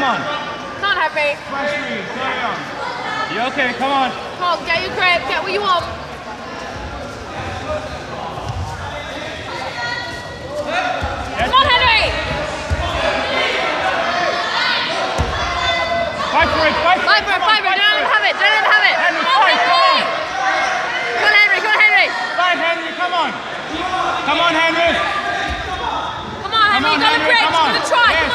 on. Come on, Henry. Carry on. You okay? Come on. Come on, get your grip, get what you want. Come on, Henry. Fight for it, fight for it. Don't let him have it, Henry, Come on, fight, Henry. Come on, Henry, Fight, Henry, come on. Come on, Henry. Come on, Henry, you got a grip, you're going to try. Yes.